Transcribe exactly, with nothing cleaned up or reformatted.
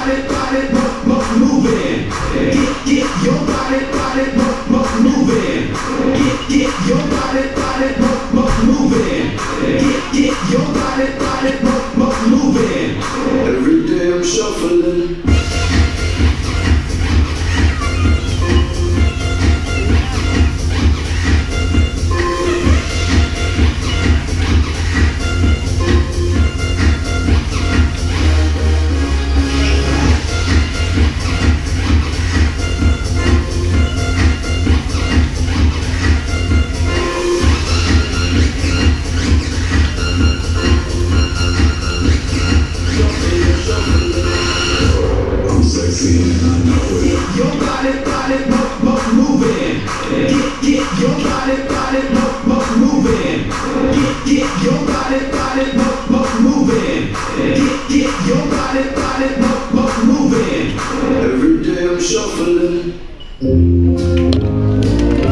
body, body, mo, mo, moving. Get, get your body, body, mo, mo, moving. Get, get your body, body, mo, mo, moving. Get, get your body, body, mo, mo, moving. Every day I'm shuffling. Your body, body, mo, mo, moving. Get, get your body, body, mo, mo, moving. Get, get your body, body, mo, mo, moving. Get, get your body, body, mo, mo, moving. Every day I'm shuffling.